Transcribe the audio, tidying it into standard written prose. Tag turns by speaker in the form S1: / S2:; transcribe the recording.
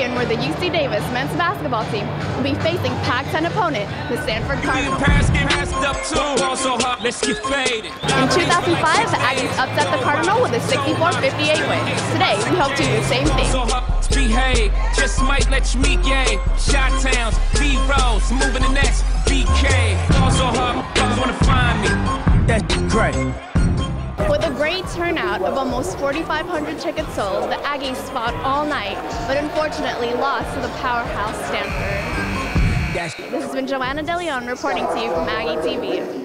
S1: Pavillion, where the UC Davis men's basketball team will be facing Pac-10 opponent, the Stanford Cardinal. In 2005, the Aggies upset the Cardinal with a 64-58 win. Today, we hope to do the same thing.
S2: Behave, just might let you meet gay. Shot towns, B-rolls, moving the next BK. Also hard, motherfuckers wanna find me. That's great.
S1: With a great turnout of almost 4,500 tickets sold, the Aggies fought all night, but unfortunately lost to the powerhouse Stanford. This has been Joanna reporting to you from Aggie TV.